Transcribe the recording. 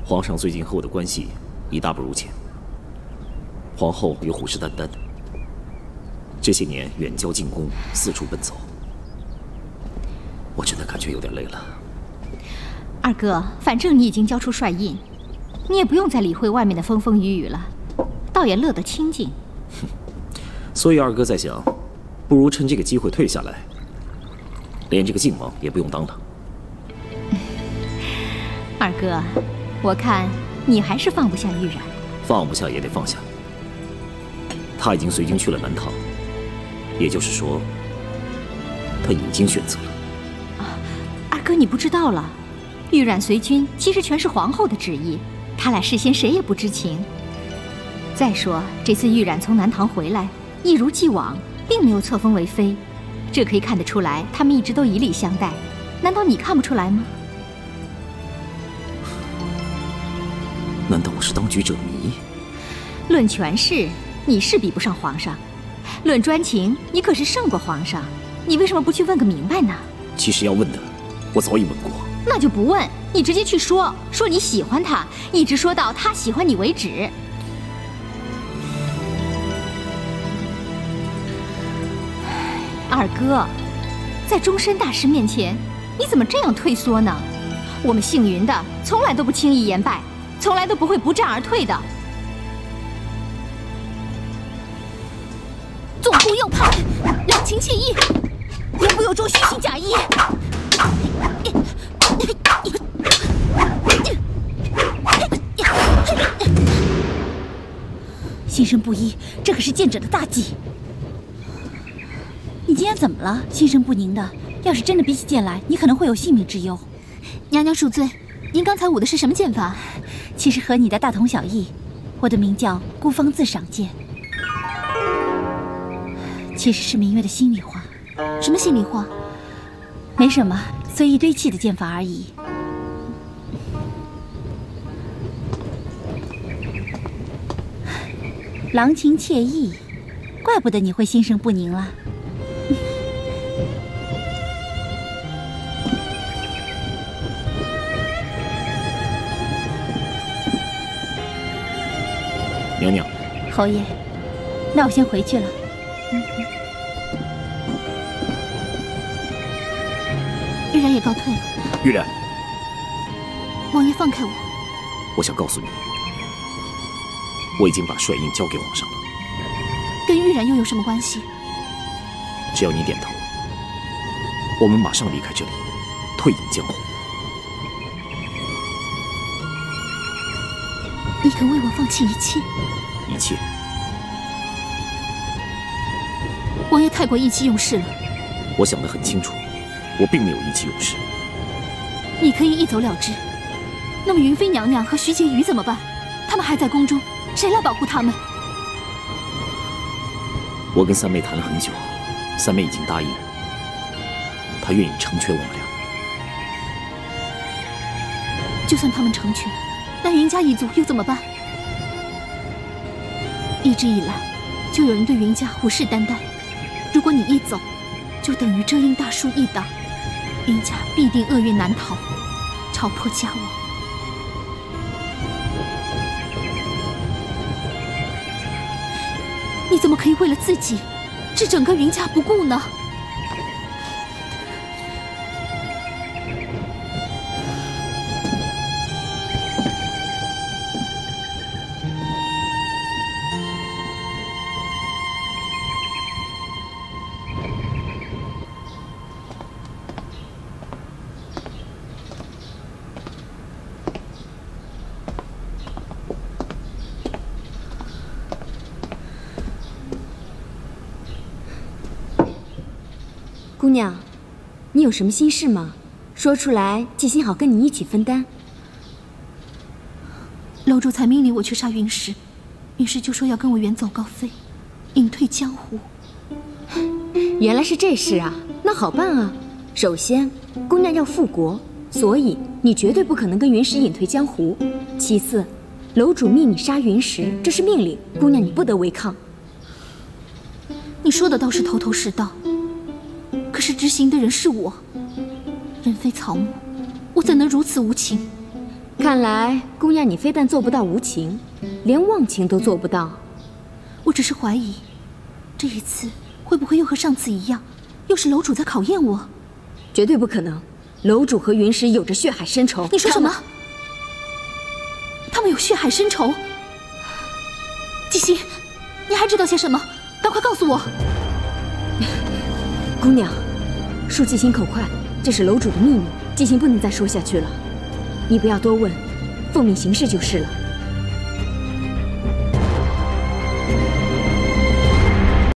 皇上最近和我的关系已大不如前，皇后又虎视眈眈，这些年远交近攻，四处奔走，我真的感觉有点累了。 二哥，反正你已经交出帅印，你也不用再理会外面的风风雨雨了，倒也乐得清静。 所以二哥在想，不如趁这个机会退下来，连这个靖王也不用当了。 二哥，我看你还是放不下玉然。 放不下也得放下。他已经随军去了南唐，也就是说，他已经选择了。 二哥，你不知道了，玉然随军其实全是皇后的旨意，他俩事先谁也不知情。再说这次玉然从南唐回来，一如既往，并没有册封为妃，这可以看得出来，他们一直都以礼相待。难道你看不出来吗？ 难道我是当局者迷？ 论权势，你是比不上皇上；论专情，你可是胜过皇上。你为什么不去问个明白呢？ 其实要问的，我早已问过。 那就不问，你直接去说你喜欢他，一直说到他喜欢你为止。二哥，在终身大事面前，你怎么这样退缩呢？我们姓云的从来都不轻易言败，从来都不会不战而退的。 纵顾右派，两情妾意，言不由衷，虚情假意。心生不依，这可是剑者的大忌。你今天怎么了？心生不宁的。要是真的比起剑来，你可能会有性命之忧。娘娘恕罪，您刚才舞的是什么剑法？其实和你的大同小异。我的名叫孤芳自赏剑，其实是明月的心里话。什么心里话？没什么，随意堆砌的剑法而已。郎情妾意，怪不得你会心生不宁了。 娘娘， 侯爷，那我先回去了。 玉然也告退了。 玉然， 王爷放开我！ 我想告诉你，我已经把帅印交给皇上了。 跟玉然又有什么关系？ 只要你点头，我们马上离开这里，退隐江湖。 你肯为我放弃一切？ 一切？ 王爷太过意气用事了。 我想得很清楚，我并没有意气用事。 你可以一走了之，那么云妃娘娘和徐婕妤怎么办？他们还在宫中，谁来保护他们？ 我跟三妹谈了很久，三妹已经答应，她愿意成全我们俩。 就算他们成全，那云家一族又怎么办？一直以来，就有人对云家虎视眈眈。如果你一走，就等于遮阴大树一挡，云家必定厄运难逃，朝破家亡。你怎么可以为了自己，置整个云家不顾呢？ 姑娘，你有什么心事吗？说出来，季心好跟你一起分担。 楼主才命令我去杀云石，云石就说要跟我远走高飞，隐退江湖。 原来是这事啊，那好办啊。首先，姑娘要复国，所以你绝对不可能跟云石隐退江湖。其次，楼主命你杀云石，这是命令，姑娘你不得违抗。 你说的倒是头头是道。可是执行的人是我，人非草木，我怎能如此无情？ 看来姑娘你非但做不到无情，连忘情都做不到。 我只是怀疑，这一次会不会又和上次一样，又是楼主在考验我？ 绝对不可能，楼主和云石有着血海深仇。 你说什么？他们有血海深仇？季心，你还知道些什么？赶快告诉我。 姑娘，恕季心口快，这是楼主的秘密，季心不能再说下去了。你不要多问，奉命行事就是了。